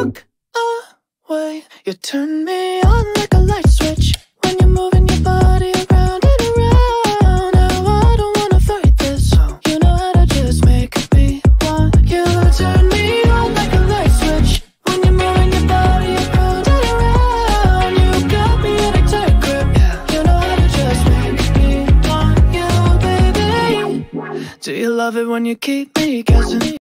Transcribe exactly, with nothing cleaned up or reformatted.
walk away. You turn me on like a light switch when you're moving your body around and around. Now I don't wanna fight this, you know how to just make me want you. Turn me on like a light switch when you're moving your body around and around. You got me in a tight grip, you know how to just make me want you, baby. Do you love it when you keep me guessing?